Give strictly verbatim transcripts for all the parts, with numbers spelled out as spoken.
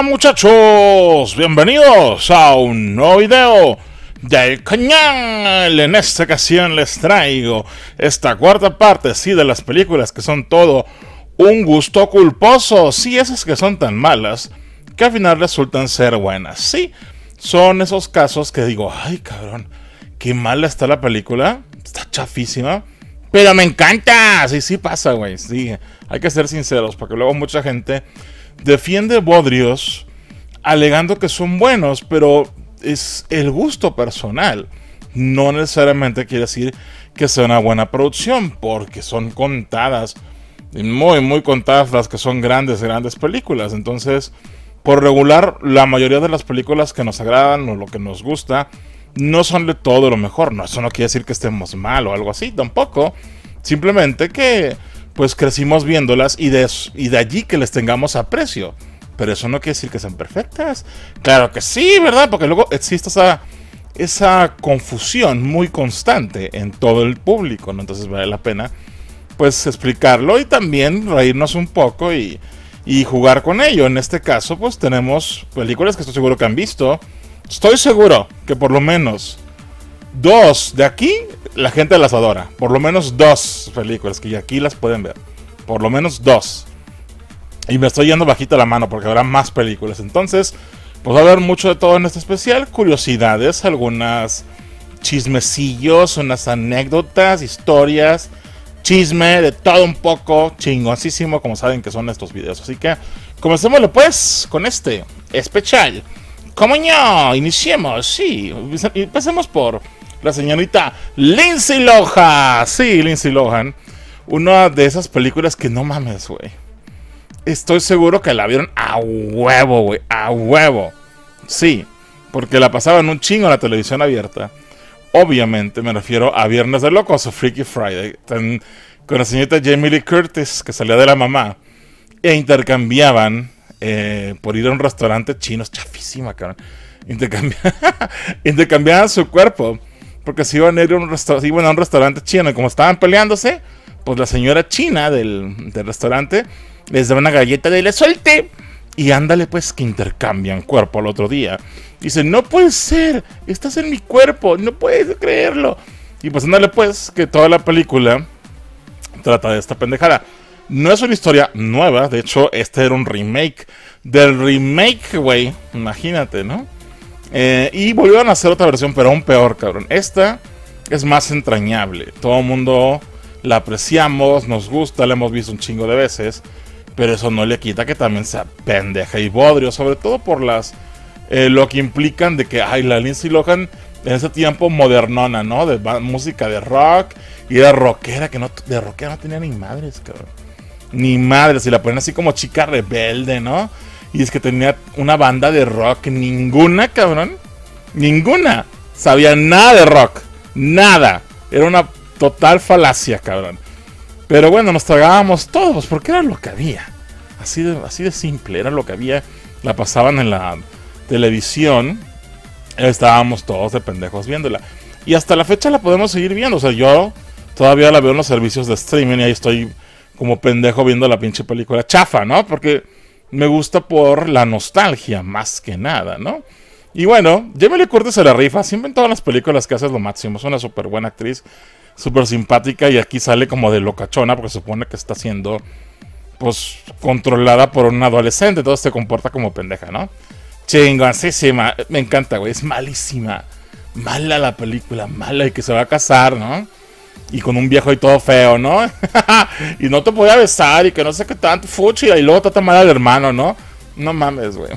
Hola muchachos, bienvenidos a un nuevo video del canal. En esta ocasión les traigo esta cuarta parte, sí, de las películas que son todo un gusto culposo. Sí, esas que son tan malas que al final resultan ser buenas. Sí, son esos casos que digo, ay cabrón, qué mala está la película, está chafísima, pero me encanta. Sí, sí pasa, güey, sí, hay que ser sinceros, porque luego mucha gente defiende bodrios alegando que son buenos, pero es el gusto personal. No necesariamente quiere decir que sea una buena producción, porque son contadas, muy, muy contadas las que son grandes, grandes películas. Entonces, por regular, la mayoría de las películas que nos agradan o lo que nos gusta no son de todo lo mejor. No, eso no quiere decir que estemos mal o algo así, tampoco. Simplemente que pues crecimos viéndolas y de, y de allí que les tengamos aprecio. Pero eso no quiere decir que sean perfectas. Claro que sí, ¿verdad? Porque luego existe esa, esa confusión muy constante en todo el público, ¿no? Entonces vale la pena pues explicarlo y también reírnos un poco y, y jugar con ello. En este caso pues tenemos películas que estoy seguro que han visto. Estoy seguro que por lo menos dos de aquí la gente las adora. Por lo menos dos películas que aquí las pueden ver. Por lo menos dos. Y me estoy yendo bajita la mano porque habrá más películas. Entonces, pues va a haber mucho de todo en este especial. Curiosidades, algunas chismecillos, unas anécdotas, historias, chisme, de todo un poco. Chingoncísimo, como saben que son estos videos. Así que comencémosle pues con este especial. Como no, iniciemos, sí. Empecemos por la señorita Lindsay Lohan. Sí, Lindsay Lohan. Una de esas películas que no mames, güey. Estoy seguro que la vieron a huevo, güey. A huevo. Sí, porque la pasaban un chingo en la televisión abierta. Obviamente me refiero a Viernes de Locos o Freaky Friday. Tan, con la señorita Jamie Lee Curtis, que salía de la mamá. E intercambiaban eh, por ir a un restaurante chino. Es chafísima, cabrón. Intercambia intercambiaban su cuerpo. Porque si iban a ir a un, resta iban a un restaurante chino y como estaban peleándose, pues la señora china del, del restaurante les da una galleta de la suelte. Y ándale pues que intercambian cuerpo al otro día. Dicen, no puede ser, estás en mi cuerpo, no puedes creerlo. Y pues ándale pues que toda la película trata de esta pendejada. No es una historia nueva, de hecho este era un remake del remake, güey. Imagínate, ¿no? Eh, y volvieron a hacer otra versión, pero aún peor, cabrón. Esta es más entrañable. Todo el mundo la apreciamos, nos gusta, la hemos visto un chingo de veces. Pero eso no le quita que también sea pendeja y bodrio. Sobre todo por las eh, lo que implican de que, ay, la Lindsay Lohan en ese tiempo modernona, ¿no? De música de rock. Y era rockera, que no, de rockera no tenía ni madres, cabrón. Ni madres, y la ponen así como chica rebelde, ¿no? Y es que tenía una banda de rock. Ninguna, cabrón. Ninguna sabía nada de rock. Nada. Era una total falacia, cabrón. Pero bueno, nos tragábamos todos porque era lo que había. Así de, así de simple, era lo que había. La pasaban en la televisión. Estábamos todos de pendejos viéndola. Y hasta la fecha la podemos seguir viendo. O sea, yo todavía la veo en los servicios de streaming y ahí estoy como pendejo viendo la pinche película chafa, ¿no? Porque me gusta por la nostalgia, más que nada, ¿no? Y bueno, Jamie Lee Curtis se la rifa. Siempre en todas las películas que hace es lo máximo. Es una súper buena actriz, súper simpática. Y aquí sale como de locachona, porque se supone que está siendo, pues, controlada por un adolescente. Entonces se comporta como pendeja, ¿no? Chingoncísima. Me encanta, güey. Es malísima. Mala la película, mala. Y que se va a casar, ¿no? Y con un viejo y todo feo, ¿no? Y no te podía besar y que no sé qué tanto, fuchi. Y luego trata mal al hermano, ¿no? No mames, güey.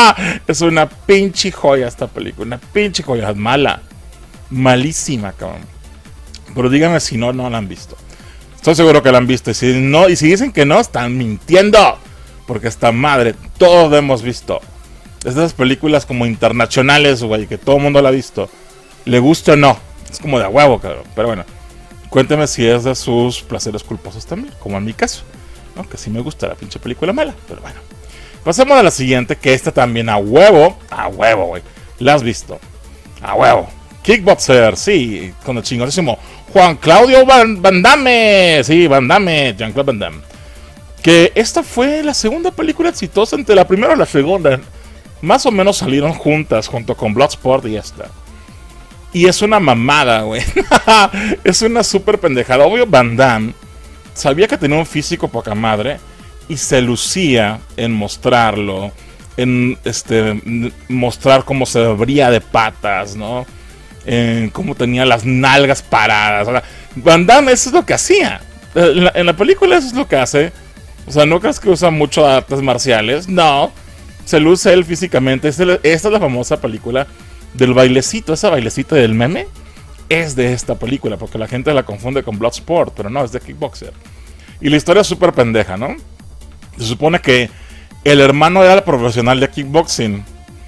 Es una pinche joya esta película. Una pinche joya. Mala. Malísima, cabrón. Pero díganme si no, no la han visto. Estoy seguro que la han visto. Y si, no, y si dicen que no, están mintiendo. Porque esta madre, todos la hemos visto. Es de esas películas como internacionales, güey, que todo el mundo la ha visto. Le gusta o no. Es como de a huevo, cabrón. Pero bueno. Cuénteme si es de sus placeres culposos también, como en mi caso, ¿no? Que sí me gusta la pinche película mala, pero bueno. Pasemos a la siguiente, que esta también a huevo, a huevo, güey. La has visto, a huevo. Kickboxer, sí, con el chingonísimo Juan Claudio Van, Van Damme, sí, Van Damme, Jean-Claude Van Damme. Que esta fue la segunda película exitosa entre la primera y la segunda. Más o menos salieron juntas, junto con Bloodsport y esta. Y es una mamada, güey. Es una súper pendejada. Obvio, Van Damme sabía que tenía un físico poca madre y se lucía en mostrarlo, en este mostrar cómo se abría de patas, ¿no? En cómo tenía las nalgas paradas. O sea, Van Damme eso es lo que hacía. En la, en la película eso es lo que hace. O sea, no crees que usa mucho artes marciales. No. Se luce él físicamente. Esta es la famosa película del bailecito. Esa bailecita del meme es de esta película, porque la gente la confunde con Bloodsport, pero no, es de Kickboxer. Y la historia es súper pendeja, ¿no? Se supone que el hermano era el profesional de kickboxing.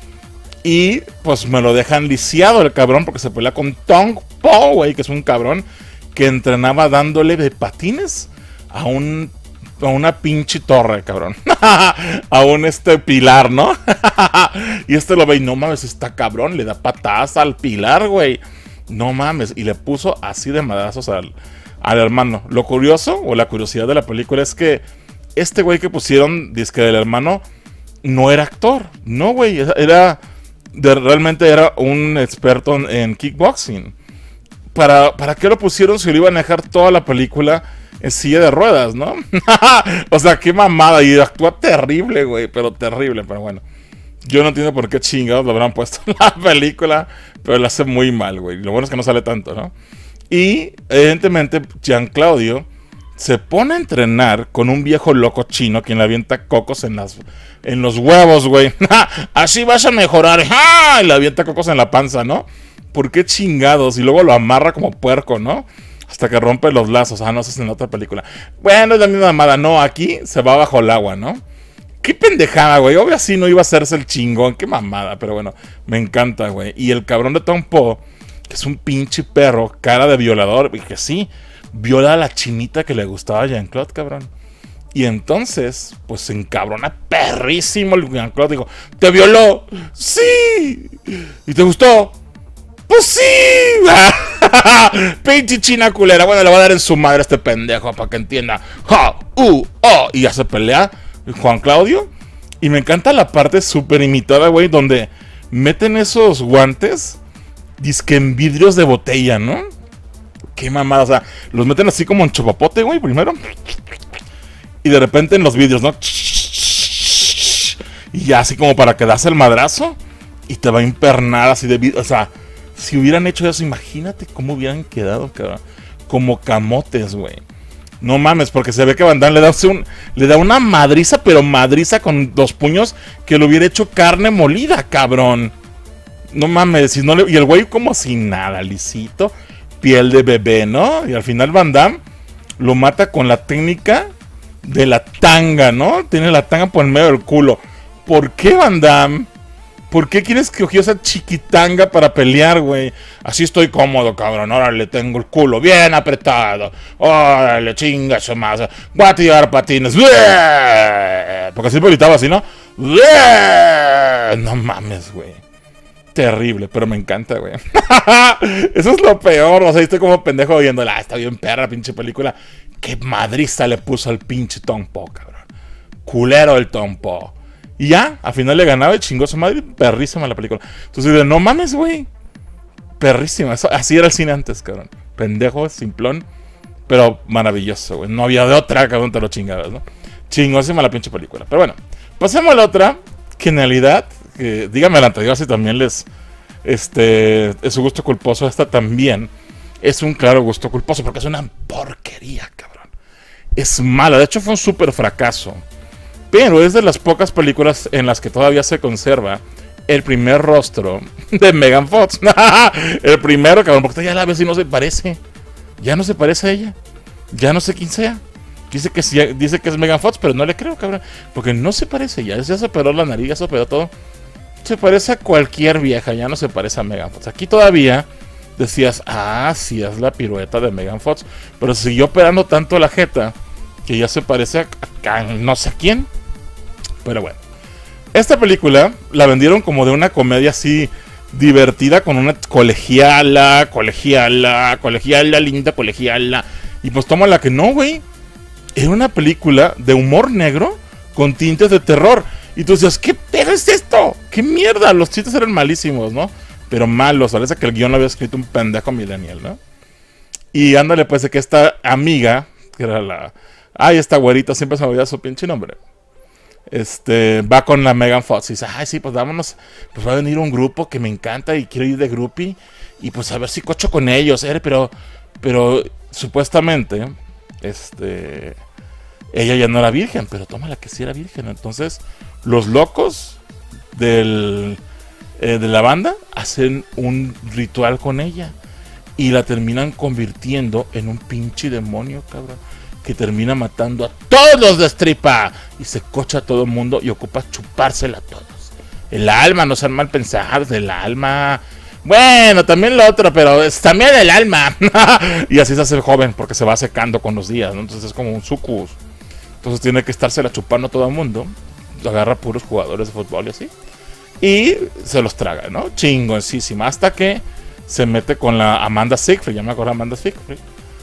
Y pues me lo dejan lisiado el cabrón, porque se pelea con Tong Po, güey, que es un cabrón que entrenaba dándole de patines a un... a una pinche torre, cabrón. A un este pilar, ¿no? Y este lo ve y no mames, está cabrón. Le da patadas al pilar, güey. No mames. Y le puso así de madrazos al, al hermano. Lo curioso, o la curiosidad de la película, es que este güey que pusieron, disque del hermano, no era actor. No, güey. Era... De, realmente era un experto en, en kickboxing. ¿Para, ¿Para qué lo pusieron si lo iban a dejar toda la película en silla de ruedas, no? O sea, qué mamada. Y actúa terrible, güey. Pero terrible, pero bueno. Yo no entiendo por qué chingados lo habrán puesto en la película. Pero lo hace muy mal, güey. Lo bueno es que no sale tanto, ¿no? Y, evidentemente, Jean-Claudio se pone a entrenar con un viejo loco chino quien le avienta cocos en las en los huevos, güey. Así vas a mejorar. ¡Ah! Y le avienta cocos en la panza, ¿no? ¿Por qué chingados? Y luego lo amarra como puerco, ¿no? Hasta que rompe los lazos. Ah, no, eso es en otra película. Bueno, es la misma mamada. No, aquí se va bajo el agua, ¿no? Qué pendejada, güey. Obvio así no iba a hacerse el chingón. Qué mamada, pero bueno, me encanta, güey. Y el cabrón de Tong Po, que es un pinche perro, cara de violador, y que sí, viola a la chinita que le gustaba a Jean-Claude, cabrón. Y entonces, pues se encabrona perrísimo el Jean-Claude. Digo, ¿te violó? ¡Sí! ¿Y te gustó? ¡Pues sí! Pinche china culera. Bueno, le va a dar en su madre a este pendejo para que entienda. ¡Ja! ¡Uh! ¡Oh! Y ya se pelea Juan Claudio. Y me encanta la parte súper imitada, güey, donde meten esos guantes disque en vidrios de botella, ¿no? Qué mamada, o sea, los meten así como en chopapote, güey, primero. Y de repente en los vidrios, ¿no? Y ya así como para que das el madrazo. Y te va a impernar así de vidrio. O sea, si hubieran hecho eso, imagínate cómo hubieran quedado, cabrón. Como camotes, güey. No mames, porque se ve que Van Damme le da, un, le da una madriza, pero madriza con dos puños que le hubiera hecho carne molida, cabrón. No mames, si no le, y el güey como sin nada, lisito, piel de bebé, ¿no? Y al final Van Damme lo mata con la técnica de la tanga, ¿no? Tiene la tanga por el medio del culo. ¿Por qué, Van Damme? ¿Por qué quieres que cogió esa chiquitanga para pelear, güey? Así estoy cómodo, cabrón. Órale, tengo el culo bien apretado. Órale, chinga su madre. Voy a tirar patines. Porque siempre gritaba así, ¿no? No mames, güey. Terrible, pero me encanta, güey. Eso es lo peor. O sea, estoy como pendejo viéndola. Ah, está bien perra, pinche película. Qué madriza le puso al pinche Tong Po, cabrón. Culero el Tong Po. Y ya, al final le ganaba y chingó su madre. Perrísima la película. Entonces, de, no mames, güey. Perrísima. Eso, así era el cine antes, cabrón. Pendejo, simplón. Pero maravilloso, güey. No había de otra, cabrón, te lo chingabas, ¿no? Chingósima la pinche película. Pero bueno, pasemos a la otra. Que en realidad, que, dígame la anterior si también les... Este... Es su gusto culposo. Esta también es un claro gusto culposo. Porque es una porquería, cabrón. Es mala. De hecho, fue un súper fracaso. Pero es de las pocas películas en las que todavía se conserva el primer rostro de Megan Fox. El primero, cabrón, porque ya la ves y no se parece. Ya no se parece a ella. Ya no sé quién sea. Dice que, sí, dice que es Megan Fox, pero no le creo, cabrón. Porque no se parece ya. Ya se operó la nariz, ya se operó todo. Se parece a cualquier vieja, ya no se parece a Megan Fox. Aquí todavía decías, ah, sí, es la pirueta de Megan Fox. Pero siguió operando tanto la jeta que ya se parece a, a no sé quién. Pero bueno, esta película la vendieron como de una comedia así divertida con una colegiala, colegiala, colegiala, linda colegiala. Y pues toma la que no, güey. era una película de humor negro con tintes de terror. Y tú decías, ¿qué pedo es esto? ¿Qué mierda? Los chistes eran malísimos, ¿no? Pero malos, parece que el guión lo había escrito un pendejo millennial, ¿no? Y ándale, pues, de que esta amiga, que era la... Ay, esta güerita, siempre se me olvida su pinche nombre. Este, va con la Megan Fox y dice, ay, sí, pues vámonos, pues va a venir un grupo que me encanta y quiero ir de groupie. Y pues a ver si cocho con ellos, ¿eh? Pero, pero, supuestamente, este... ella ya no era virgen, pero toma la que sí era virgen. Entonces, los locos del, eh, de la banda hacen un ritual con ella. Y la terminan convirtiendo en un pinche demonio, cabrón. Que termina matando a todos los de Stripa. Y se cocha a todo el mundo y ocupa chupársela a todos. El alma, no sean mal pensados, el alma. Bueno, también lo otro, pero es también el alma. Y así se hace el joven, porque se va secando con los días, ¿no? Entonces es como un sucubus. Entonces tiene que estársela chupando a todo el mundo. Agarra puros jugadores de fútbol y así. Y se los traga, ¿no? Chingoncísima. Hasta que se mete con la Amanda Seyfried. Ya me acuerdo de Amanda Seyfried.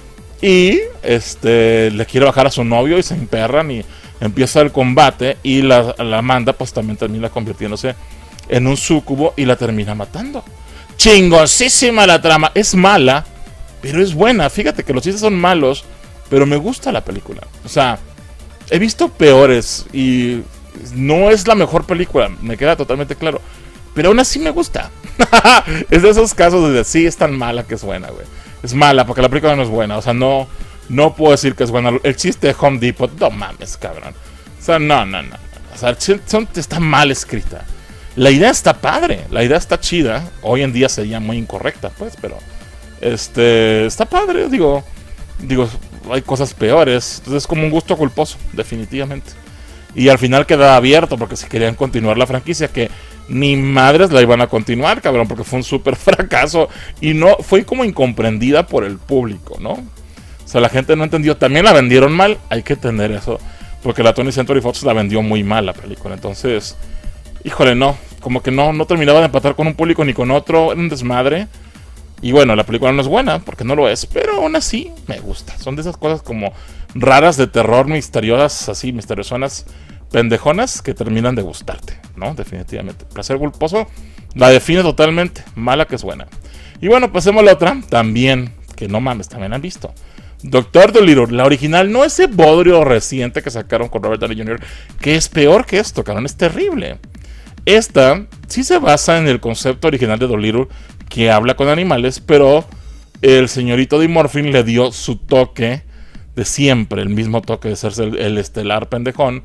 Y este le quiere bajar a su novio y se emperran y empieza el combate. Y la, la Amanda pues también termina convirtiéndose en un súcubo y la termina matando. Chingoncísima la trama. Es mala, pero es buena. Fíjate que los chistes son malos, pero me gusta la película. O sea... he visto peores y no es la mejor película, me queda totalmente claro. Pero aún así me gusta. Es de esos casos donde sí es tan mala que es buena, güey. Es mala porque la película no es buena. O sea, no, no puedo decir que es buena. El chiste de Home Depot, no mames, cabrón. O sea, no, no, no. O sea, el chiste está mal escrita. La idea está padre, la idea está chida. Hoy en día sería muy incorrecta, pues, pero... Este... está padre, digo... Digo... hay cosas peores. Entonces es como un gusto culposo, definitivamente. Y al final queda abierto porque si querían continuar la franquicia, que ni madres la iban a continuar, cabrón, porque fue un súper fracaso y no fue como incomprendida por el público, ¿no? O sea, la gente no entendió. También la vendieron mal, hay que tener eso, porque la twentieth Century Fox la vendió muy mal la película. Entonces, híjole, no, como que no, no terminaba de empatar con un público ni con otro, era un desmadre. Y bueno, la película no es buena, porque no lo es, pero aún así me gusta. Son de esas cosas como raras de terror, misteriosas, así, misteriosonas, pendejonas, que terminan de gustarte, ¿no? Definitivamente. Placer culposo la define totalmente, mala que es buena. Y bueno, pasemos a la otra, también, que no mames, también han visto. Doctor Dolittle, la original, no ese bodrio reciente que sacaron con Robert Downey junior, que es peor que esto, cabrón, es terrible. Esta sí se basa en el concepto original de Dolittle, que habla con animales, pero el señorito Eddie Murphy le dio su toque de siempre, el mismo toque de ser el, el estelar pendejón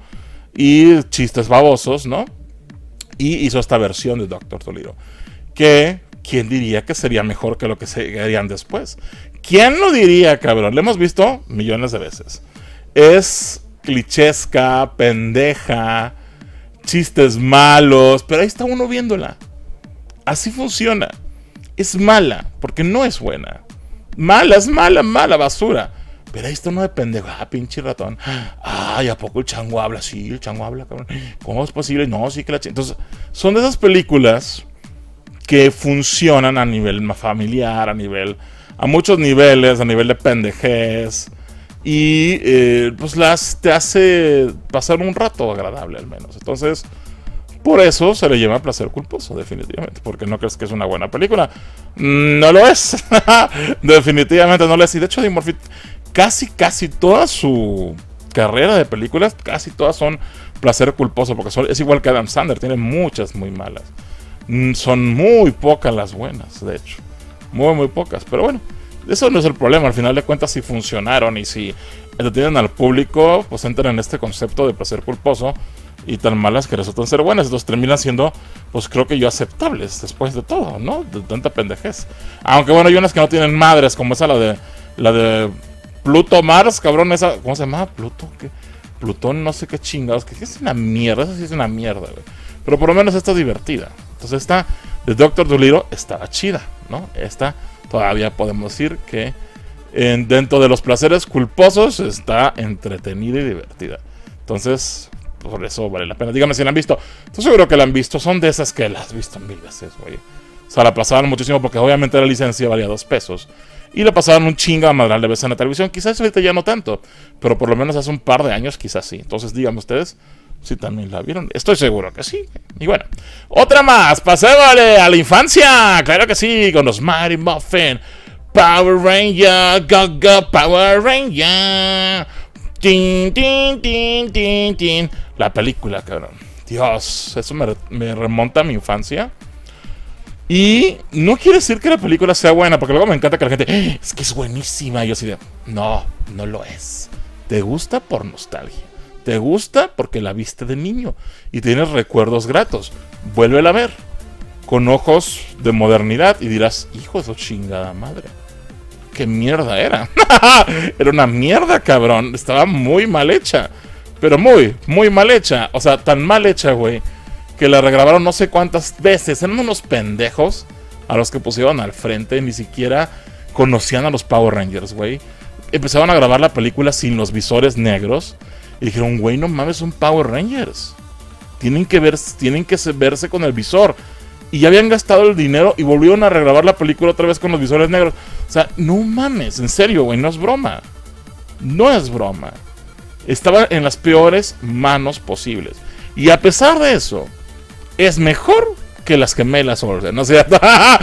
y chistes babosos, ¿no? Y hizo esta versión de Doctor Dolittle, que ¿quién diría que sería mejor que lo que seguirían después? ¿Quién lo diría, cabrón? Lo hemos visto millones de veces. Es clichesca, pendeja, chistes malos, pero ahí está uno viéndola. Así funciona. Es mala, porque no es buena. Mala, es mala, mala, basura. Pero ahí está uno de pendejo. Ah, pinche ratón. Ay, ¿a poco el chango habla? Sí, el chango habla, cabrón. ¿Cómo es posible? No, sí que la ch... Entonces, son de esas películas que funcionan a nivel familiar, a nivel... a muchos niveles, a nivel de pendejez. Y eh, pues las te hace pasar un rato agradable al menos. Entonces, por eso se le llama placer culposo, definitivamente. Porque no crees que es una buena película. No lo es. Definitivamente no lo es. Y de hecho, Eddie Murphy, casi, casi toda su carrera de películas, casi todas son placer culposo. Porque son, es igual que Adam Sandler, tiene muchas muy malas. Son muy pocas las buenas, de hecho. Muy, muy pocas. Pero bueno, eso no es el problema. Al final de cuentas, si funcionaron y si entretienen al público, pues entran en este concepto de placer culposo. Y tan malas que resultan ser buenas. Entonces terminan siendo, pues creo que yo, aceptables después de todo, ¿no? De tanta pendejez. Aunque bueno, hay unas que no tienen madres, como esa, la de la de Pluto Mars, cabrón, esa, ¿cómo se llama? Pluto, ¿qué? Plutón, no sé qué chingados, que es una mierda, esa sí es una mierda, güey. Pero por lo menos esta es divertida. Entonces esta de Doctor Dolittle estaba chida, ¿no? Esta todavía podemos decir que en, dentro de los placeres culposos está entretenida y divertida. Entonces, por eso vale la pena. Dígame si la han visto. Estoy seguro que la han visto. Son de esas que las has visto mil veces, güey. O sea, la aplazaban muchísimo porque obviamente la licencia valía dos pesos. Y le pasaban un chingo a madral de veces en la televisión. Quizás ahorita ya no tanto, pero por lo menos hace un par de años quizás sí. Entonces díganme ustedes si también la vieron. Estoy seguro que sí. Y bueno, otra más. Pasémosle a la infancia. Claro que sí, con los Mighty Muffin. Power Ranger, go go Power Ranger. Tin, tin, tin, tin, tin. La película, cabrón. Dios, eso me, me remonta a mi infancia. Y no quiere decir que la película sea buena, porque luego me encanta que la gente, ¡eh! Es que es buenísima. Y yo así de, no, no lo es. Te gusta por nostalgia. Te gusta porque la viste de niño y tienes recuerdos gratos. Vuélvela a ver con ojos de modernidad y dirás, hijo de su chingada madre, qué mierda era. Era una mierda, cabrón. Estaba muy mal hecha, pero muy, muy mal hecha. O sea, tan mal hecha, güey, que la regrabaron no sé cuántas veces. Eran unos pendejos a los que pusieron al frente. Ni siquiera conocían a los Power Rangers, güey. Empezaron a grabar la película sin los visores negros. Y dijeron, güey, no mames, son Power Rangers. Tienen que, ver, tienen que verse con el visor. Y ya habían gastado el dinero y volvieron a regrabar la película otra vez con los visores negros. O sea, no mames, en serio, güey, no es broma. No es broma. Estaba en las peores manos posibles. Y a pesar de eso, es mejor que las gemelas Olsen, ¿no es cierto?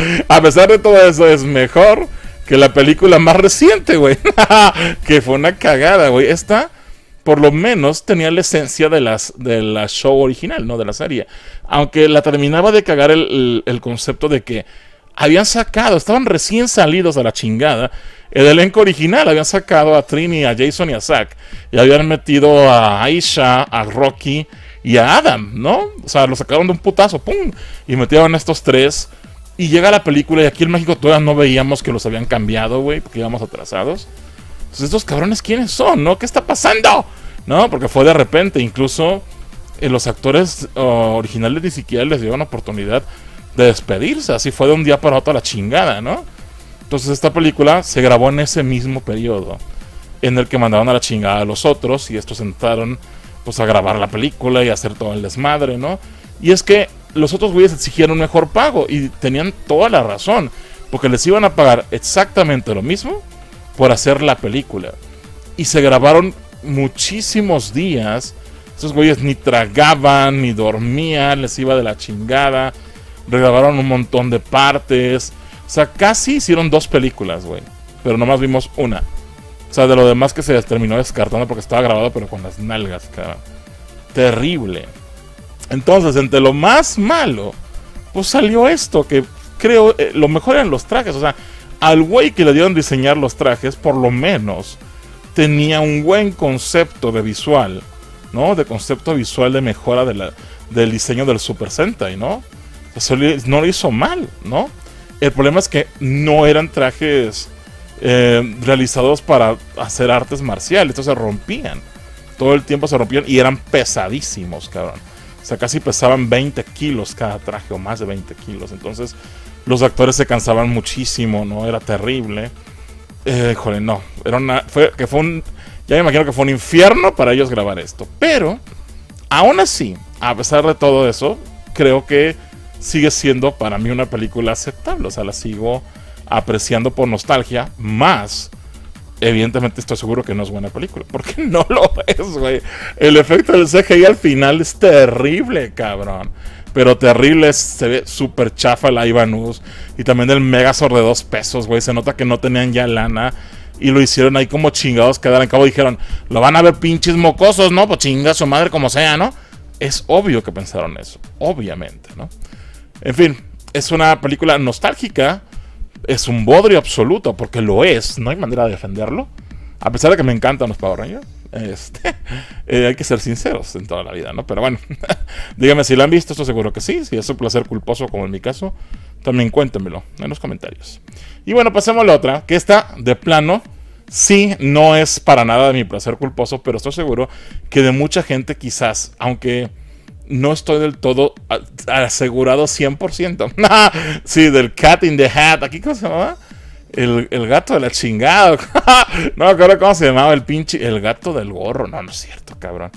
A pesar de todo eso, es mejor que la película más reciente, güey. Que fue una cagada, güey. Esta, por lo menos, tenía la esencia de, las, de la show original, ¿no? De la serie. Aunque la terminaba de cagar el, el, el concepto de que habían sacado, estaban recién salidos a la chingada. El elenco original habían sacado a Trini, a Jason y a Zack. Y habían metido a Aisha, a Rocky y a Adam, ¿no? O sea, lo sacaron de un putazo, ¡pum! Y metieron a estos tres. Y llega la película y aquí en México todavía no veíamos que los habían cambiado, güey, porque íbamos atrasados. Entonces, estos cabrones, ¿quiénes son, no? ¿Qué está pasando? No, porque fue de repente. Incluso eh, los actores uh, originales ni siquiera les dieron oportunidad de despedirse. Así fue de un día para otro a la chingada, ¿no? Entonces esta película se grabó en ese mismo periodo en el que mandaron a la chingada a los otros y estos entraron pues a grabar la película y a hacer todo el desmadre, ¿no? Y es que los otros güeyes exigieron un mejor pago y tenían toda la razón, porque les iban a pagar exactamente lo mismo por hacer la película. Y se grabaron muchísimos días. Esos güeyes ni tragaban, ni dormían, les iba de la chingada. Regrabaron un montón de partes. O sea, casi hicieron dos películas, güey. Pero nomás vimos una. O sea, de lo demás que se terminó descartando porque estaba grabado, pero con las nalgas, cara. Terrible. Entonces, entre lo más malo, pues salió esto, que creo, eh, lo mejor eran los trajes. O sea, al güey que le dieron diseñar los trajes, por lo menos, tenía un buen concepto de visual, ¿no? De concepto visual de mejora de la, del diseño del Super Sentai, ¿no? Eso no lo hizo mal, ¿no? El problema es que no eran trajes eh, realizados para hacer artes marciales. Estos se rompían. Todo el tiempo se rompían y eran pesadísimos, cabrón. O sea, casi pesaban veinte kilos cada traje o más de veinte kilos. Entonces, los actores se cansaban muchísimo, ¿no? Era terrible. Eh, joder, no. Era una, fue, que fue un, ya me imagino que fue un infierno para ellos grabar esto. Pero, aún así, a pesar de todo eso, creo que sigue siendo para mí una película aceptable. O sea, la sigo apreciando por nostalgia. Más, evidentemente estoy seguro que no es buena película, porque no lo es, güey. El efecto del C G I al final es terrible, cabrón. Pero terrible, es, se ve súper chafa la Ivanus. Y también el Megazord de dos pesos, güey. Se nota que no tenían ya lana y lo hicieron ahí como chingados quedar. En cabo dijeron, lo van a ver pinches mocosos, ¿no? Pues chinga su madre como sea, ¿no? Es obvio que pensaron eso, obviamente, ¿no? En fin, es una película nostálgica. Es un bodrio absoluto, porque lo es. No hay manera de defenderlo. A pesar de que me encantan los Power Rangers. Este, eh, hay que ser sinceros en toda la vida, ¿no? Pero bueno, díganme si la han visto, estoy seguro que sí. Si es un placer culposo como en mi caso, también cuéntenmelo en los comentarios. Y bueno, pasemos a la otra, que esta de plano sí no es para nada de mi placer culposo, pero estoy seguro que de mucha gente quizás, aunque no estoy del todo asegurado cien por ciento. Sí, del Cat in the Hat. ¿Aquí cómo se llamaba? El, el gato de la chingada. No me acuerdo cómo se llamaba el pinche. El gato del gorro. No, no es cierto, cabrón.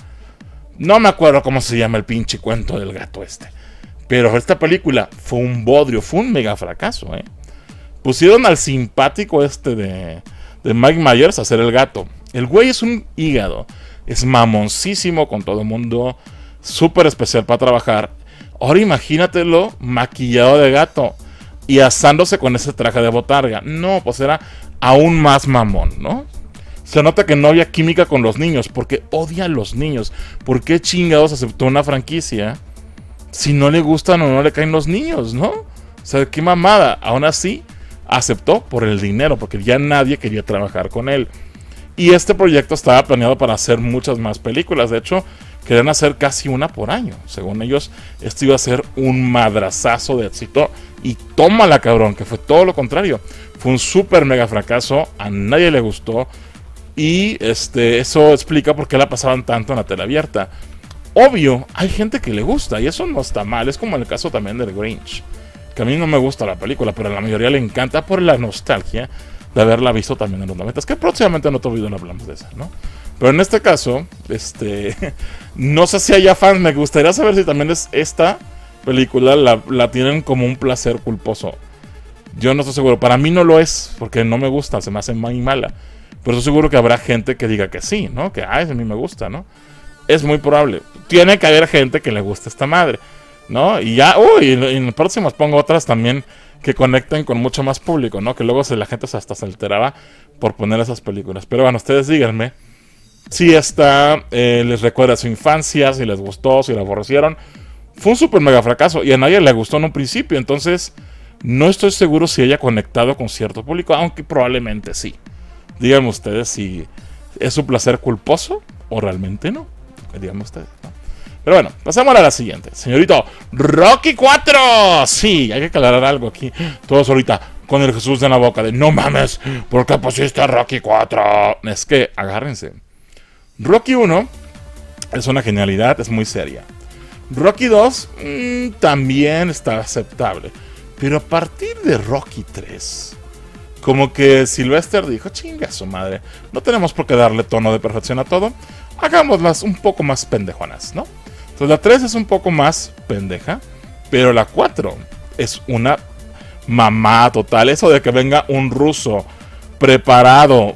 No me acuerdo cómo se llama el pinche cuento del gato este. Pero esta película fue un bodrio, fue un mega fracaso, ¿eh? Pusieron al simpático este de, de Mike Myers a ser el gato. El güey es un hígado. Es mamoncísimo con todo el mundo. Súper especial para trabajar. Ahora imagínatelo maquillado de gato y asándose con ese traje de botarga. No, pues era aún más mamón, ¿no? Se nota que no había química con los niños, porque odia a los niños. ¿Por qué chingados aceptó una franquicia si no le gustan o no le caen los niños, no? O sea, qué mamada. Aún así, aceptó por el dinero, porque ya nadie quería trabajar con él. Y este proyecto estaba planeado para hacer muchas más películas. De hecho, querían hacer casi una por año. Según ellos, esto iba a ser un madrazazo de éxito. Y tómala, cabrón, que fue todo lo contrario. Fue un súper mega fracaso. A nadie le gustó. Y este, eso explica por qué la pasaban tanto en la tele abierta. Obvio, hay gente que le gusta. Y eso no está mal. Es como en el caso también del Grinch. Que a mí no me gusta la película, pero a la mayoría le encanta por la nostalgia de haberla visto también en los noventas. Que próximamente en otro video no hablamos de esa, ¿no? Pero en este caso, este, no sé si haya fans. Me gustaría saber si también es esta película la, la tienen como un placer culposo. Yo no estoy seguro. Para mí no lo es, porque no me gusta, se me hace muy mala. Pero estoy seguro que habrá gente que diga que sí, ¿no? Que ay, a mí me gusta, ¿no? Es muy probable. Tiene que haber gente que le guste esta madre, ¿no? Y ya, uy, en, en próximas pongo otras también que conecten con mucho más público, ¿no? Que luego se, la gente hasta se alteraba por poner esas películas. Pero bueno, ustedes díganme si esta eh, les recuerda a su infancia, si les gustó, si la aborrecieron. Fue un super mega fracaso y a nadie le gustó en un principio. Entonces, no estoy seguro si haya conectado con cierto público, aunque probablemente sí. Díganme ustedes si es un placer culposo o realmente no. Díganme ustedes, ¿no? Pero bueno, pasamos a la siguiente. Señorito, Rocky cuatro. Sí, hay que aclarar algo aquí. Todos ahorita con el Jesús en la boca de no mames, ¿por qué pusiste Rocky cuatro? Es que agárrense. Rocky uno es una genialidad, es muy seria. Rocky dos mmm, también está aceptable. Pero a partir de Rocky tres, como que Sylvester dijo, chinga su madre, no tenemos por qué darle tono de perfección a todo. Hagámoslas un poco más pendejonas, ¿no? Entonces la tres es un poco más pendeja, pero la cuatro es una mamá total. Eso de que venga un ruso preparado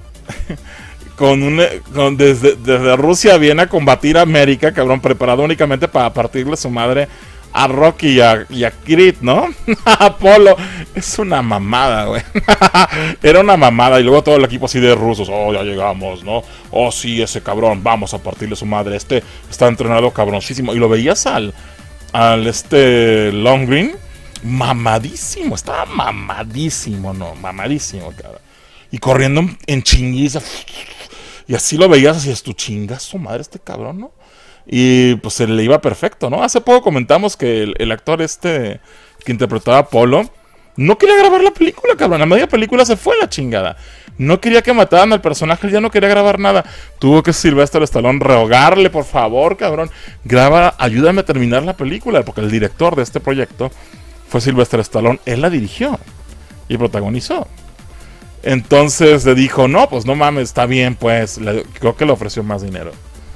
con un, con, desde, desde Rusia viene a combatir a América, cabrón, preparado únicamente para partirle su madre a Rocky y a, y a Creed, ¿no? Apolo, es una mamada, güey. Era una mamada. Y luego todo el equipo así de rusos, oh, ya llegamos, ¿no? Oh, sí, ese cabrón, vamos a partirle su madre. Este está entrenado cabroncísimo. Y lo veías al, al este Longgreen, mamadísimo, estaba mamadísimo, ¿no? Mamadísimo, cabrón. Y corriendo en chinguiza. Y así lo veías, así es tu chinga su madre este cabrón, ¿no? Y pues se le iba perfecto, ¿no? Hace poco comentamos que el, el actor este que interpretaba a Apolo no quería grabar la película, cabrón. A media película se fue la chingada. No quería que mataran al personaje, él ya no quería grabar nada. Tuvo que Sylvester Stallone rogarle, por favor, cabrón, graba, ayúdame a terminar la película. Porque el director de este proyecto fue Sylvester Stallone. Él la dirigió y protagonizó. Entonces le dijo, no, pues no mames, está bien, pues. Le, creo que le ofreció más dinero.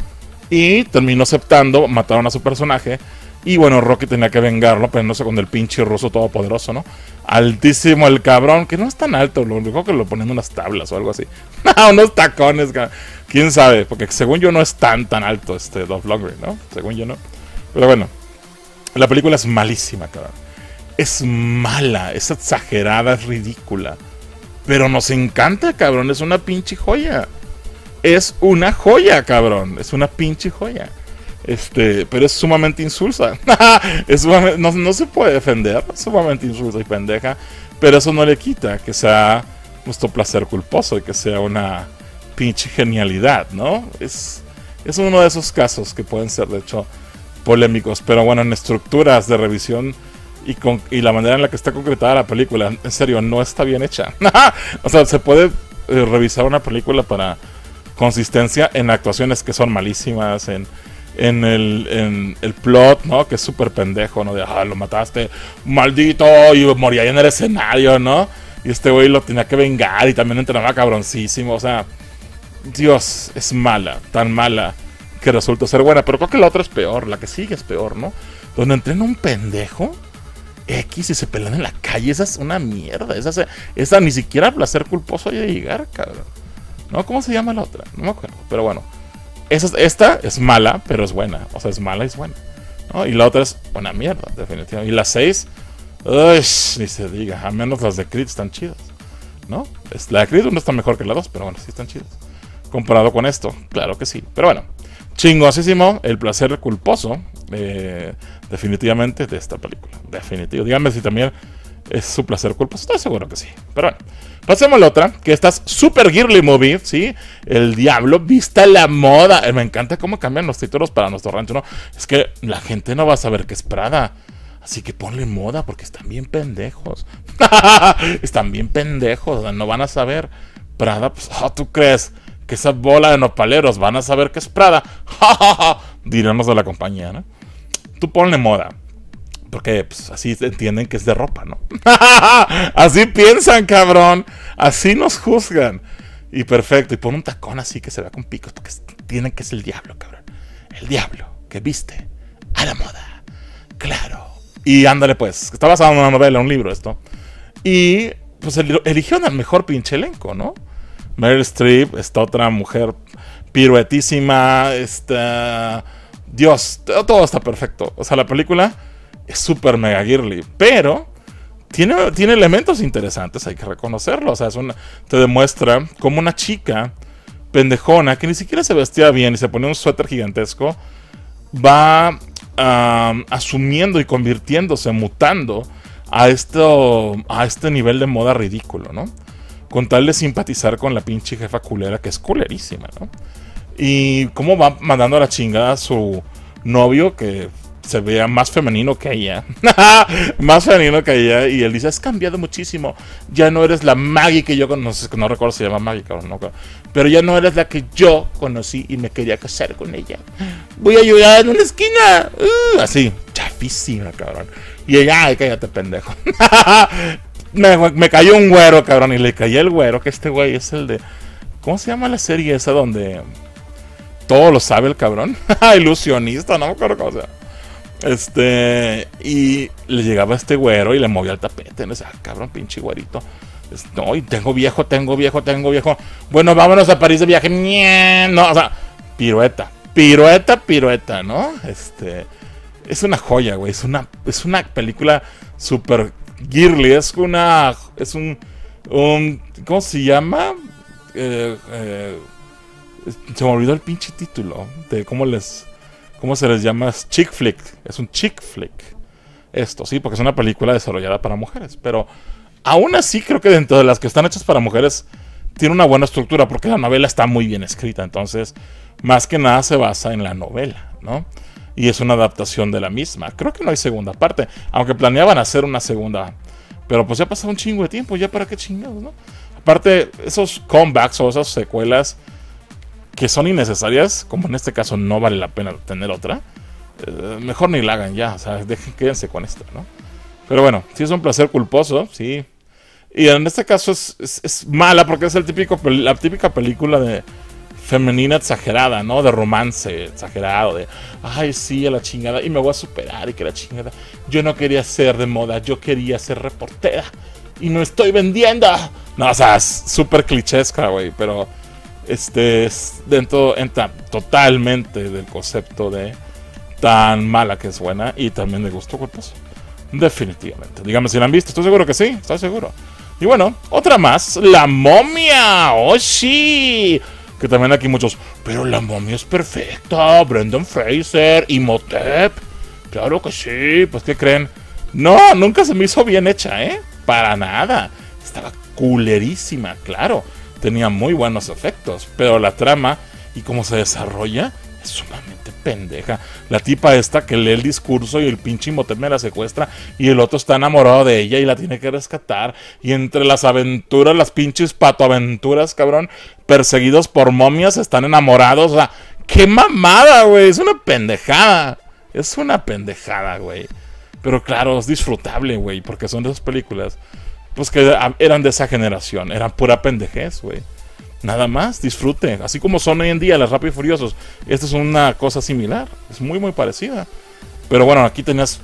Y terminó aceptando, mataron a su personaje. Y bueno, Rocky tenía que vengarlo, peleándose con el pinche ruso todopoderoso, ¿no? Altísimo el cabrón, que no es tan alto, lo único que lo ponen en unas tablas o algo así. Unos tacones, cabrón. Quién sabe, porque según yo no es tan tan alto este Dolph Lundgren, ¿no? Según yo no. Pero bueno, la película es malísima, cabrón. Es mala, es exagerada, es ridícula. Pero nos encanta, cabrón, es una pinche joya. Es una joya, cabrón. Es una pinche joya. Este, pero es sumamente insulsa. es sumamente, no, no se puede defender. Es sumamente insulsa y pendeja. Pero eso no le quita que sea nuestro placer culposo y que sea una pinche genialidad, ¿no? Es, es uno de esos casos que pueden ser, de hecho, polémicos. Pero bueno, en estructuras de revisión y, con, y la manera en la que está concretada la película, en serio, no está bien hecha. O sea, se puede eh, revisar una película para consistencia en actuaciones que son malísimas, en, en, el, en el plot, ¿no? Que es súper pendejo, ¿no? De, ah, lo mataste, maldito, y moría ahí en el escenario, ¿no? Y este güey lo tenía que vengar y también entrenaba cabroncísimo, o sea, Dios, es mala, tan mala que resulta ser buena, pero creo que la otra es peor, la que sigue es peor, ¿no? Donde entrena un pendejo, X y se pelean en la calle. Esa es una mierda. Esa, esa ni siquiera placer culposo hay de llegar, cabrón. ¿No? ¿Cómo se llama la otra? No me acuerdo. Pero bueno. Esa, esta es mala, pero es buena. O sea, es mala y es buena, ¿no? Y la otra es una mierda, definitivamente. Y las seis, uy, ni se diga. A menos las de Creed están chidas, ¿no? La de Creed uno está mejor que la dos, pero bueno, sí están chidas. Comparado con esto, claro que sí. Pero bueno, chingosísimo el placer culposo, eh, definitivamente, de esta película. Definitivo. Díganme si también es su placer culposo. Estoy seguro que sí. Pero bueno, pasemos a la otra, que esta es Super Girly Movie, ¿sí? El diablo vista la moda. Me encanta cómo cambian los títulos para nuestro rancho, ¿no? Es que la gente no va a saber qué es Prada. Así que ponle moda porque están bien pendejos. Están bien pendejos, o sea, no van a saber. Prada, pues, oh, ¿tú crees que esa bola de nopaleros van a saber qué es Prada? Diremos de la compañía, ¿no? Tú ponle moda. Porque pues, así entienden que es de ropa, ¿no? Así piensan, cabrón. Así nos juzgan. Y perfecto. Y pon un tacón así que se vea con picos. Porque tienen que ser el diablo, cabrón. El diablo que viste a la moda. Claro. Y ándale pues. Está basado en una novela, un libro esto. Y pues el, eligieron al mejor pinche elenco, ¿no? Meryl Streep, esta otra mujer piruetísima. Esta... Dios, todo está perfecto. O sea, la película es súper mega girly, pero tiene, tiene elementos interesantes, hay que reconocerlo. O sea, es una, te demuestra como una chica pendejona que ni siquiera se vestía bien y se ponía un suéter gigantesco, va uh, asumiendo y convirtiéndose, mutando a, esto, a este nivel de moda ridículo, ¿no? Con tal de simpatizar con la pinche jefa culera, que es culerísima, ¿no? Y cómo va mandando a la chingada a su novio, que se vea más femenino que ella. Más femenino que ella. Y él dice, has cambiado muchísimo. Ya no eres la Maggie que yo conocí. No recuerdo si se llama Maggie, cabrón, no, pero ya no eres la que yo conocí y me quería casar con ella. Voy a llorar en una esquina. Uh, así, chafísima, cabrón. Y ella, ay, cállate, pendejo. me, me cayó un güero, cabrón. Y le cayó el güero, que este güey es el de... ¿Cómo se llama la serie esa donde todo lo sabe el cabrón? Ilusionista, no me acuerdo cómo se llama. Este, y le llegaba este güero y le movía el tapete. No sé, ah, cabrón, pinche güerito. No, y tengo viejo, tengo viejo, tengo viejo. Bueno, vámonos a París de viaje. No, o sea, pirueta, pirueta, pirueta, ¿no? Este, es una joya, güey. Es una, es una película super girly. Es una, es un, un, ¿cómo se llama? Eh, eh, se me olvidó el pinche título de cómo les, cómo se les llama. Es chick flick, es un chick flick esto, sí, porque es una película desarrollada para mujeres, pero aún así creo que dentro de las que están hechas para mujeres tiene una buena estructura, porque la novela está muy bien escrita. Entonces más que nada se basa en la novela, ¿no? Y es una adaptación de la misma. Creo que no hay segunda parte, aunque planeaban hacer una segunda, pero pues ya pasó un chingo de tiempo, ya para qué chingados, ¿no? Aparte, esos comebacks o esas secuelas que son innecesarias, como en este caso no vale la pena tener otra, eh, mejor ni la hagan ya, o sea, dejen, quédense con esta, ¿no? Pero bueno, sí es un placer culposo, sí. Y en este caso es, es, es mala porque es el típico, la típica película de femenina exagerada, ¿no? De romance exagerado, de, ay, sí, a la chingada, y me voy a superar, y que la chingada. Yo no quería ser de moda, yo quería ser reportera, y no estoy vendiendo. No, o sea, es súper clichesca, güey, pero este es dentro, entra totalmente del concepto de tan mala que es buena y también de gusto culposo. Definitivamente. Dígame si la han visto, estoy seguro que sí, estoy seguro. Y bueno, otra más, La Momia. ¡Oh, sí! Que también aquí muchos, pero La Momia es perfecta, Brendan Fraser, Imhotep. Claro que sí, pues ¿qué creen? No, nunca se me hizo bien hecha, ¿eh? Para nada. Estaba culerísima, claro. Tenía muy buenos efectos, pero la trama y cómo se desarrolla es sumamente pendeja. La tipa esta que lee el discurso y el pinche Imhotep me la secuestra y el otro está enamorado de ella y la tiene que rescatar. Y entre las aventuras, las pinches patoaventuras, cabrón, perseguidos por momias, están enamorados. O sea, qué mamada, güey. Es una pendejada. Es una pendejada, güey. Pero claro, es disfrutable, güey, porque son de esas películas pues que eran de esa generación, eran pura pendejez, güey. Nada más, disfrute. Así como son hoy en día las Rápidos y Furiosos. Esta es una cosa similar. Es muy, muy parecida. Pero bueno, aquí tenías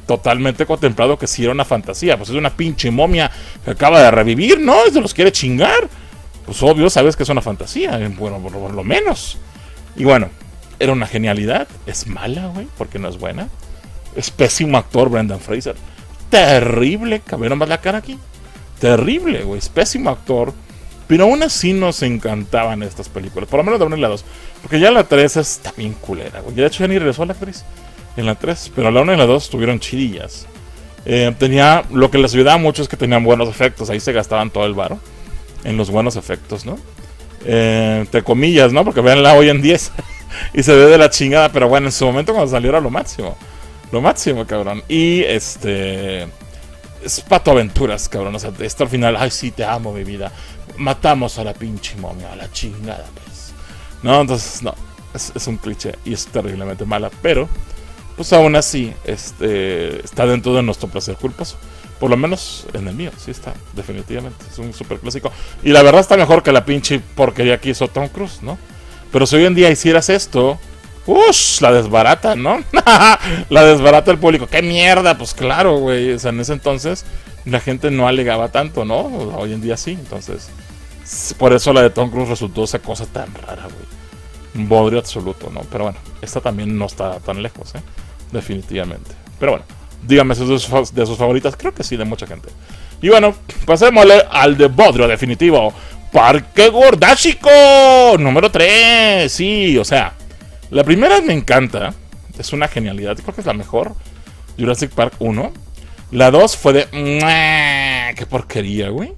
totalmente contemplado que sí era una fantasía. Pues es una pinche momia que acaba de revivir, ¿no? Y se los quiere chingar. Pues obvio, sabes que es una fantasía, bueno, por, por lo menos. Y bueno, era una genialidad. Es mala, güey, porque no es buena. Es pésimo actor Brendan Fraser. Terrible, cabrón, más la cara aquí. Terrible, güey, es pésimo actor. Pero aún así nos encantaban estas películas. Por lo menos la uno y la dos. Porque ya la tres está bien culera, güey. De hecho ya ni regresó la actriz en la tres. Pero la uno y la dos estuvieron chidillas. Eh, tenía, lo que les ayudaba mucho es que tenían buenos efectos. Ahí se gastaban todo el varo en los buenos efectos, ¿no? Eh, entre comillas, ¿no? Porque veanla hoy en diez y se ve de la chingada. Pero bueno, en su momento cuando salió era lo máximo. Lo máximo, cabrón. Y este... es Pato Aventuras, cabrón. O sea, esto al final, ay, sí, te amo, mi vida. Matamos a la pinche momia, a la chingada, pues. No, entonces, no. Es, es un cliché y es terriblemente mala. Pero, pues aún así, este está dentro de nuestro placer culposo. Por lo menos en el mío, sí está, definitivamente. Es un super clásico. Y la verdad está mejor que la pinche porquería que hizo Tom Cruise, ¿no? Pero si hoy en día hicieras esto, ¡ush! La desbarata, ¿no? La desbarata el público. ¡Qué mierda! Pues claro, güey. O sea, en ese entonces la gente no alegaba tanto, ¿no? Hoy en día sí. Entonces, por eso la de Tom Cruise resultó esa cosa tan rara, güey. Un bodrio absoluto, ¿no? Pero bueno, esta también no está tan lejos, ¿eh? Definitivamente. Pero bueno, díganme si es de sus, de sus favoritas. Creo que sí, de mucha gente. Y bueno, pasémosle al de bodrio definitivo. Parque Jurásico número tres. Sí, o sea, la primera me encanta. Es una genialidad. Creo que es la mejor. Jurassic Park uno. La dos fue de... ¡qué porquería, güey!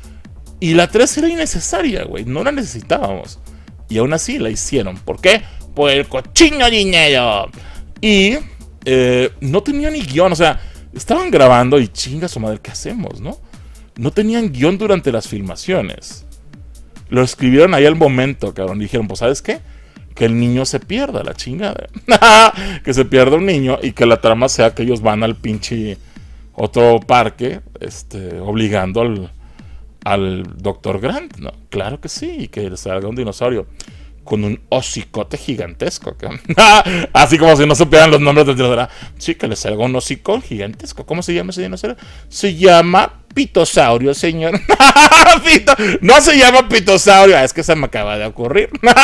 Y la tres era innecesaria, güey. No la necesitábamos. Y aún así la hicieron. ¿Por qué? Por el cochino dinero. Y eh, no tenía ni guión. O sea, estaban grabando y chinga su madre, ¿qué hacemos, no? No tenían guión durante las filmaciones. Lo escribieron ahí al momento, cabrón. Y dijeron, pues, ¿sabes qué? Que el niño se pierda, la chingada. Que se pierda un niño y que la trama sea que ellos van al pinche otro parque, este, obligando al, al doctor Grant, ¿no? Claro que sí, y que salga un dinosaurio con un hocicote gigantesco. Así como si no supieran los nombres del dinosaurio. Sí, que le salga un hocico gigantesco. ¿Cómo se llama ese dinosaurio? Se llama pitosaurio, señor. Pito. No se llama pitosaurio. Es que se me acaba de ocurrir.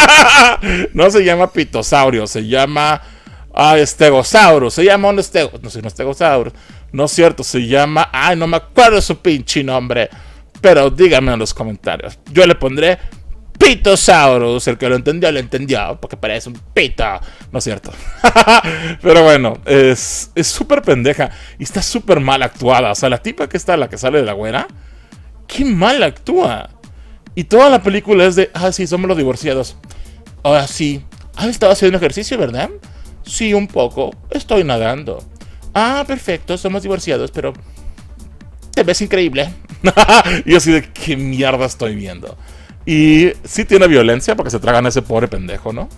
No se llama pitosaurio. Se llama ah, estegosaurus. Se llama un estego. No sé, un estegosaurus. No es cierto. Se llama... Ay, no me acuerdo su pinche nombre. Pero díganme en los comentarios. Yo le pondré Pitosaurus. El que lo entendió, lo entendió. Porque parece un pito. No es cierto. Pero bueno, es súper pendeja. Y está súper mal actuada. O sea, la tipa que está, la que sale de la güera, qué mal actúa. Y toda la película es de, ah, sí, somos los divorciados. Ahora sí. Ah, estaba haciendo ejercicio, ¿verdad? Sí, un poco. Estoy nadando. Ah, perfecto, somos divorciados, pero te ves increíble. Y así de, ¿qué mierda estoy viendo? Y sí tiene violencia porque se tragan a ese pobre pendejo, ¿no?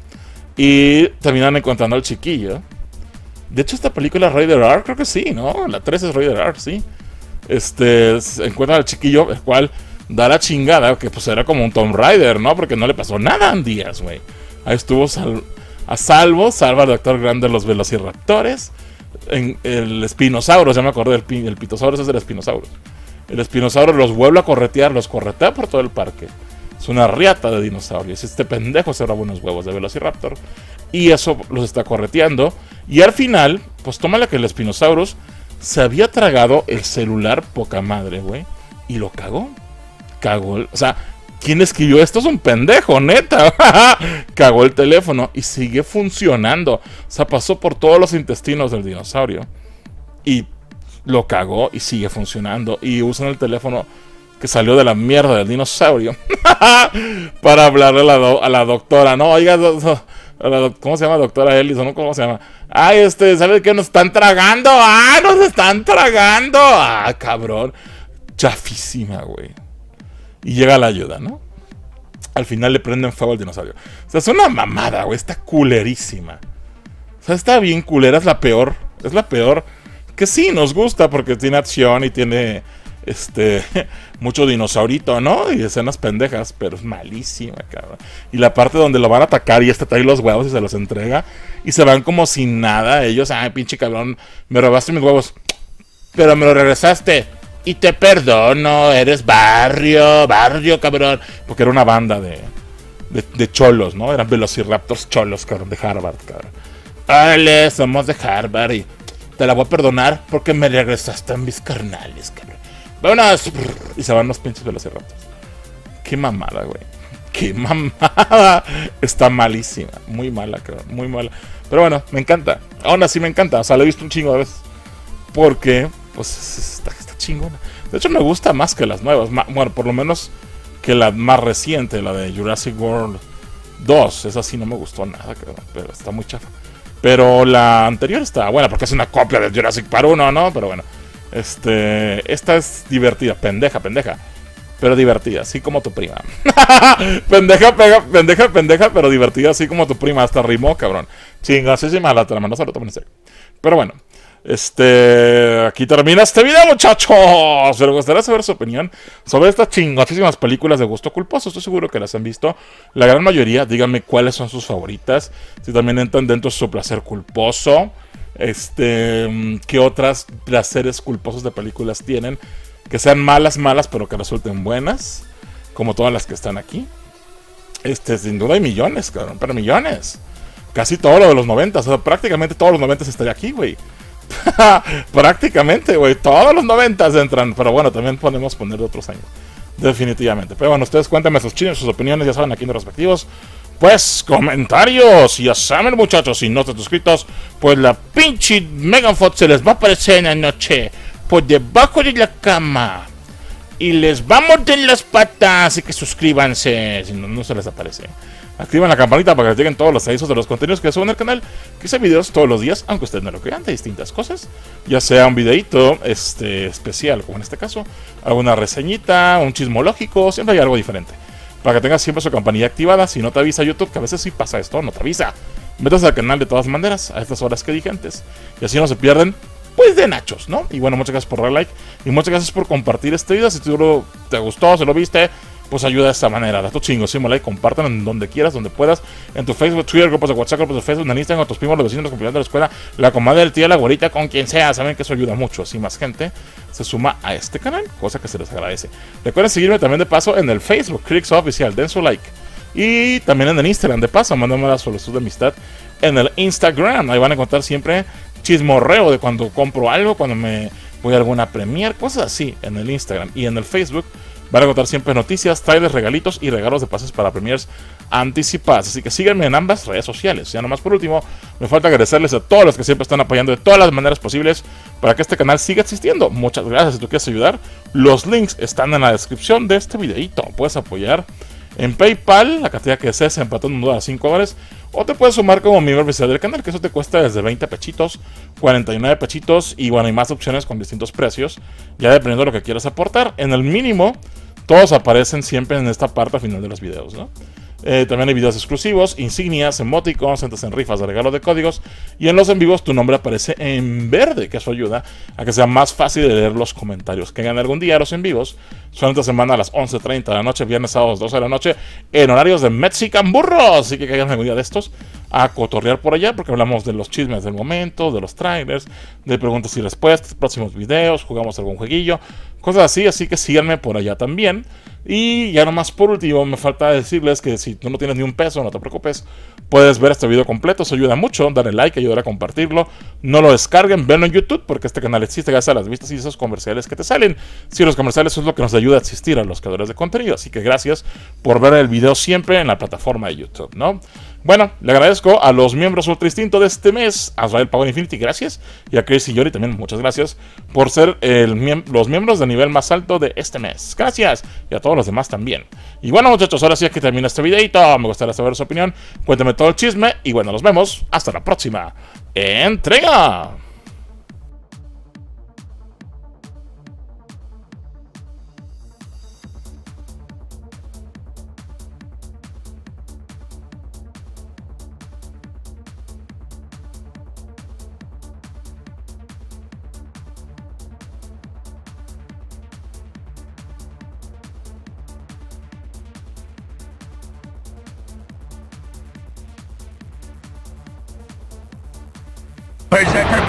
Y terminan encontrando al chiquillo. De hecho, esta película es Rated R, creo que sí, ¿no? La tres es Rated R, sí. Este, encuentran al chiquillo, el cual da la chingada, que pues era como un Tomb Raider, ¿no? Porque no le pasó nada en días, güey. Ahí estuvo sal a salvo, salva al doctor Grant de los velociraptores. En el Spinosaurus, ya me acordé del pi el Pitosaurus, es del Spinosaurus. El Spinosaurus los vuelve a corretear, los corretea por todo el parque. Es una riata de dinosaurios. Este pendejo se roba unos huevos de Velociraptor y eso los está correteando. Y al final, pues tómala que el Spinosaurus se había tragado el celular poca madre, güey. Y lo cagó. Cagó el... O sea, ¿quién escribió esto? Es un pendejo, neta. Cagó el teléfono y sigue funcionando. O sea, pasó por todos los intestinos del dinosaurio y lo cagó y sigue funcionando. Y usan el teléfono que salió de la mierda del dinosaurio para hablarle a la, do a la doctora. No, oiga, do do a la do ¿cómo se llama? Doctora Ellison, ¿no? ¿Cómo se llama? Ay, este, ¿sabes qué? Nos están tragando. ¡Ah, nos están tragando! ¡Ah, cabrón! Chafísima, güey. Y llega la ayuda, ¿no? Al final le prenden fuego al dinosaurio. O sea, es una mamada, güey. Está culerísima. O sea, está bien culera. Es la peor. Es la peor. Que sí, nos gusta porque tiene acción y tiene Este, mucho dinosaurito, ¿no? Y escenas pendejas, pero es malísima, cabrón. Y la parte donde lo van a atacar y este trae los huevos y se los entrega. Y se van como sin nada. Ellos, ay, pinche cabrón, me robaste mis huevos. Pero me lo regresaste. Y te perdono, eres barrio, barrio, cabrón. Porque era una banda de, de, de cholos, ¿no? Eran velociraptors cholos, cabrón, de Harvard, cabrón. Órale, somos de Harvard y te la voy a perdonar porque me regresaste a mis carnales, cabrón. Vámonos. Y se van los pinches velociraptors. Qué mamada, güey. Qué mamada. Está malísima. Muy mala, cabrón. Muy mala. Pero bueno, me encanta. Aún así me encanta. O sea, lo he visto un chingo de veces. Porque, pues, está, está chingona. De hecho, me gusta más que las nuevas. Bueno, por lo menos que la más reciente, la de Jurassic World dos. Esa sí no me gustó nada, cabrón. Pero está muy chafa. Pero la anterior está buena porque es una copia de Jurassic Park uno, ¿no? Pero bueno. Este, esta es divertida, pendeja, pendeja, pero divertida, así como tu prima. pendeja, pega, pendeja, pendeja, pero divertida, así como tu prima. Hasta rimó, cabrón. Chingasísima la trama, no se lo tomen en serio. Pero bueno, este, aquí termina este video, muchachos. Me gustaría saber su opinión sobre estas chingosísimas películas de gusto culposo. Estoy seguro que las han visto, la gran mayoría. Díganme cuáles son sus favoritas, si también entran dentro de su placer culposo. Este, ¿qué otras placeres culposos de películas tienen? Que sean malas, malas, pero que resulten buenas, como todas las que están aquí. Este, sin duda hay millones, cabrón, pero millones. Casi todo lo de los noventas, o sea, prácticamente todos los noventas estaría aquí, güey. Prácticamente, güey, todos los noventas entran, pero bueno, también podemos poner de otros años, definitivamente. Pero bueno, ustedes cuéntenme sus chinos, sus opiniones, ya saben, aquí en los respectivos pues comentarios. Ya saben, muchachos, si no están suscritos, pues la pinche Megan Fox se les va a aparecer en la noche por debajo de la cama y les va a morder las patas. Así que suscríbanse, si no, no se les aparece. Activen la campanita para que les lleguen todos los avisos de los contenidos que suben al canal, que hice videos todos los días, aunque ustedes no lo crean, de distintas cosas. Ya sea un videito este, especial, como en este caso, alguna reseñita, un chismológico, siempre hay algo diferente. Para que tengas siempre su campanilla activada. Si no te avisa YouTube, que a veces sí pasa esto, no te avisa, métase al canal de todas maneras a estas horas que dije antes, y así no se pierden, pues, de nachos, ¿no? Y bueno, muchas gracias por dar like y muchas gracias por compartir este video. Si tú te gustó, si lo viste, pues ayuda de esta manera. Da tu chingosísimo like, compártelo en donde quieras, donde puedas, en tu Facebook, Twitter, grupos de WhatsApp, grupos de Facebook, en Instagram, con tus primos, los vecinos, los compañeros de la escuela, la comadre del tío, la güerita, con quien sea. Saben que eso ayuda mucho, así más gente se suma a este canal, cosa que se les agradece. Recuerden seguirme también de paso en el Facebook, Crix Oficial, den su like. Y también en el Instagram, de paso, mándame la solicitud de amistad en el Instagram. Ahí van a encontrar siempre chismorreo de cuando compro algo, cuando me voy a alguna premiere, cosas así en el Instagram. Y en el Facebook van a encontrar siempre noticias, trailers, regalitos y regalos de pases para premiers anticipadas. Así que síganme en ambas redes sociales. Ya nomás por último, me falta agradecerles a todos los que siempre están apoyando de todas las maneras posibles para que este canal siga existiendo. Muchas gracias. Si tú quieres ayudar, los links están en la descripción de este videito. Puedes apoyar en PayPal, la cantidad que desees, empatando un dólar a cinco dólares. O te puedes sumar como miembro oficial del canal, que eso te cuesta desde veinte pechitos, cuarenta y nueve pechitos. Y bueno, hay más opciones con distintos precios, ya dependiendo de lo que quieras aportar. En el mínimo, todos aparecen siempre en esta parte al final de los videos, ¿no? Eh, también hay videos exclusivos, insignias, emoticons, entras en rifas de regalos de códigos. Y en los en vivos tu nombre aparece en verde, que eso ayuda a que sea más fácil de leer los comentarios. Que hagan algún día los en vivos. Son esta semana a las once treinta de la noche, viernes, sábados, doce de la noche, en horarios de Mexican Burros. Así que caigan algún día de estos a cotorrear por allá, porque hablamos de los chismes del momento, de los trailers, de preguntas y respuestas, próximos videos, jugamos algún jueguillo, cosas así. Así que síganme por allá también. Y ya nomás por último, me falta decirles que si tú no tienes ni un peso, no te preocupes, puedes ver este video completo, eso ayuda mucho, darle like, ayudar a compartirlo. No lo descarguen, venlo en YouTube, porque este canal existe gracias a las vistas y esos comerciales que te salen. Si los comerciales es lo que nos ayuda a existir a los creadores de contenido, así que gracias por ver el video siempre en la plataforma de YouTube, ¿no? Bueno, le agradezco a los miembros Ultra Instinto de este mes, a Israel Power Infinity, gracias, y a Chris y Yori también, muchas gracias por ser el miem los miembros de nivel más alto de este mes. Gracias, y a todos los demás también. Y bueno, muchachos, ahora sí es que termina este videito, me gustaría saber su opinión, cuéntame todo el chisme, y bueno, nos vemos hasta la próxima entrega. Pensé que